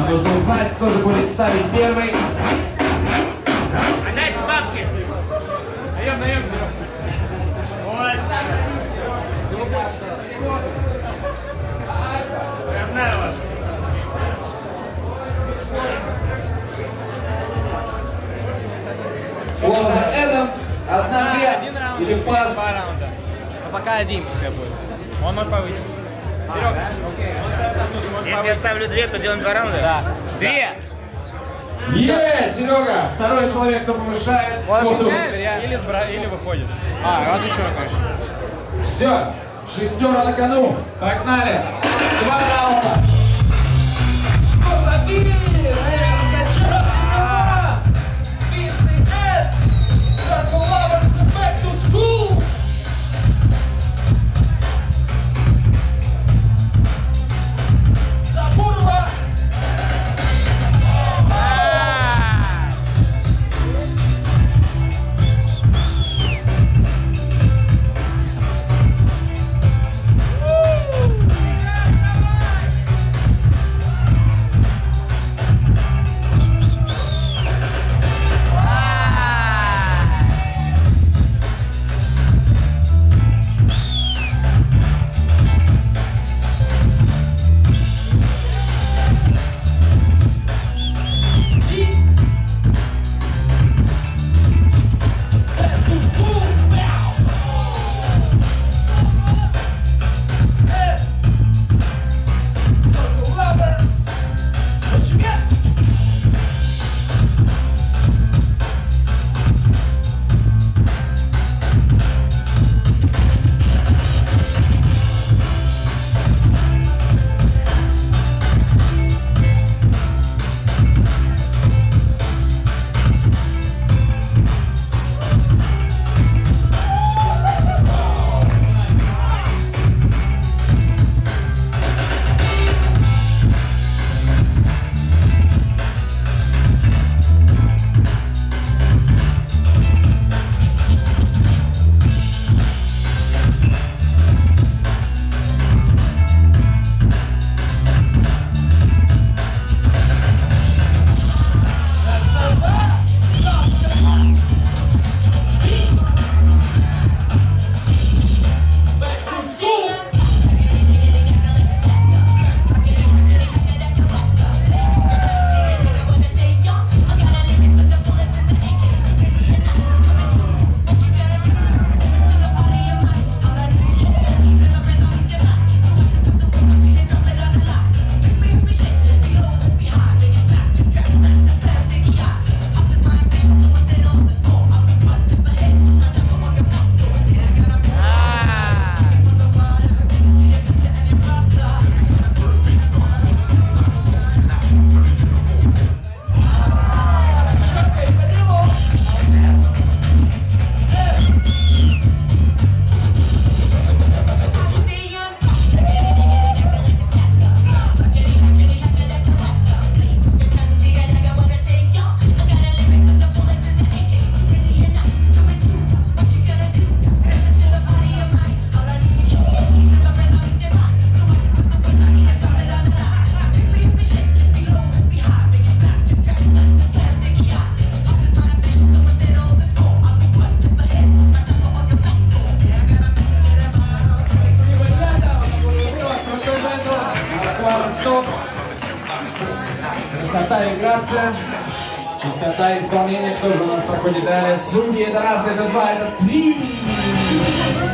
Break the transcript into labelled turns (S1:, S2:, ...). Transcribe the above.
S1: Нам нужно узнать, кто же будет ставить первый.
S2: Отдайте бабки! Даем. Вот. Я знаю вас.
S1: Слово за Эдом. Одна-две. Или пас.
S2: Два раунда. Но пока один пускай будет. Он может повысить. Если я ставлю 2, то делаем 2 раунда? Да. 2!
S1: Серега! Второй человек, кто повышает сходу.
S2: Или выходит. Вот еще, конечно.
S1: Все, 6 на кону. Погнали. 2 раунда. Что за бит? Раскачаться! Vince и Ed. Circle Lovers and Back to School. Сабурова. Красота и грация, чистота исполнения. Что же у нас проходит далее? Судьи, это раз, это два, это три.